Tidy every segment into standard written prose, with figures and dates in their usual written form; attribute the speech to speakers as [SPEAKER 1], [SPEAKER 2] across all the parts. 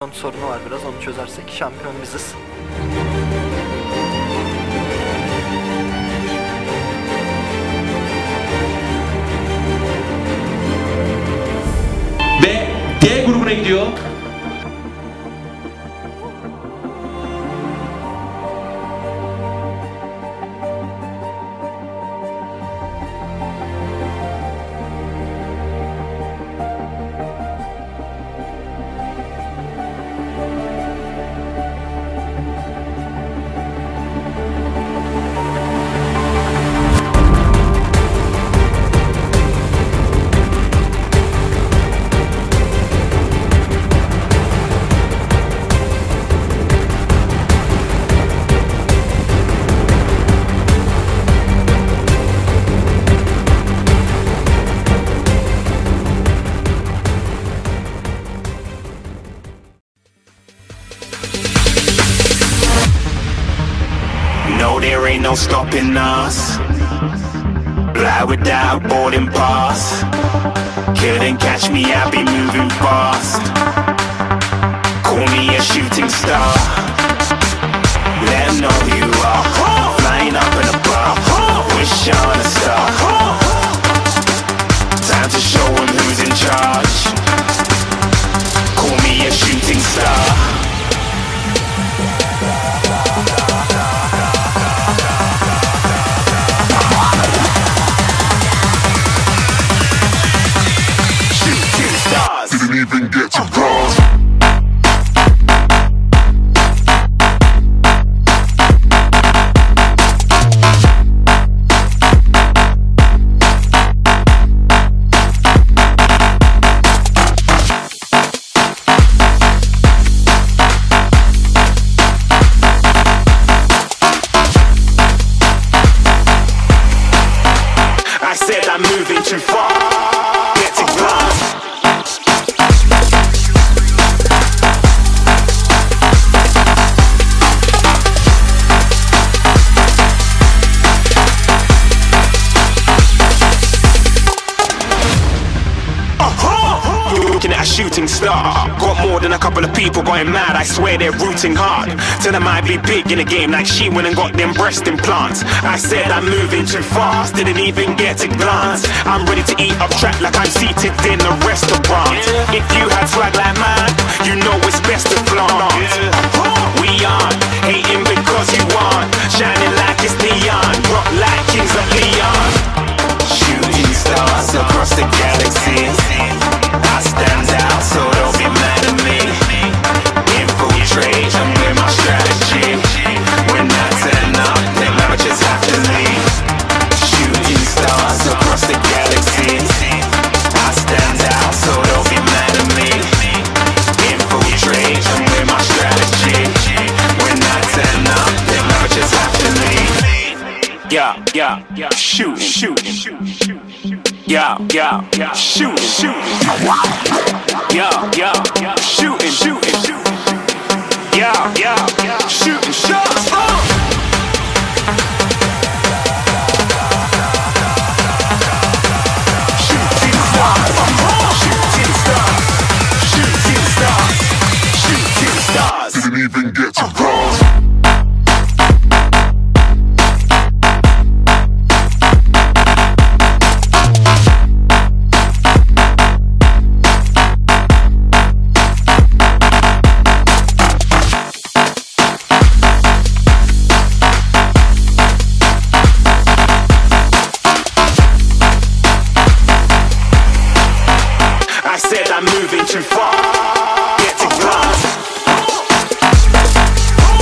[SPEAKER 1] sorunu var biraz. Onu çözersek şampiyon biziz.
[SPEAKER 2] Ve D grubuna gidiyor.
[SPEAKER 3] No, there ain't no stopping us. Fly without boarding pass. Couldn't catch me, I be moving fast. Call me a shooting star. Let 'em know who you are. Flying up in a bar. Wish on a star. Time to show 'em who's in charge. Call me a shooting star. Didn't even get to cross. I said I'm moving too far. Get to glass. Looking at a shooting star. Got more than a couple of people going mad. I swear they're rooting hard. Tell them I be big in the game like she went and got them breast implants. I said I'm moving too fast, didn't even get a glance. I'm ready to eat up track like I'm seated in a restaurant. If you had swag like mine, you know it's best to flaunt. We aren't hating because you aren't shining like it's neon, rock like kings of Leon. Shooting stars across the galaxy. I stand out, so don't be mad at me. Infiltrate, I'm with my strategy. When I turn up, then I just have to leave. Shooting stars across the galaxy. I stand out, so don't be mad at me. Infiltrate, I'm with my strategy. When I turn up, then I just have to leave. Yeah, shoot, yeah, shoot, yeah, shooting, yeah, shooting shots. Shooting stars, shooting stars, shooting stars, shooting stars. Didn't even get to cross. I said I'm moving too far. Get to glass.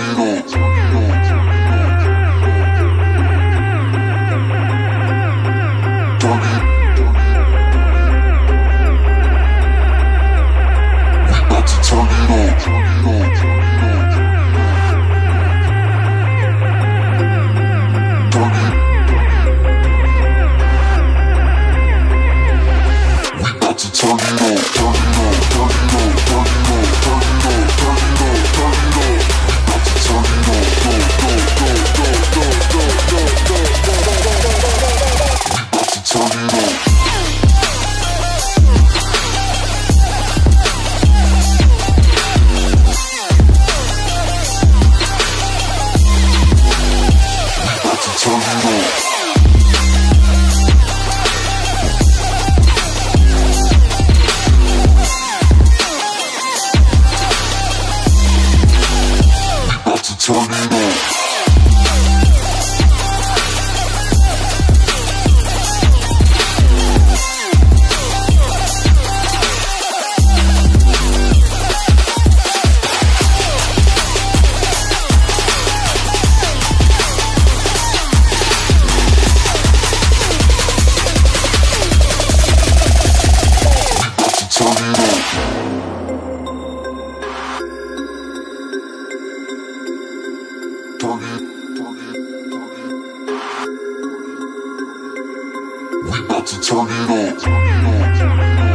[SPEAKER 4] We about to turn it on.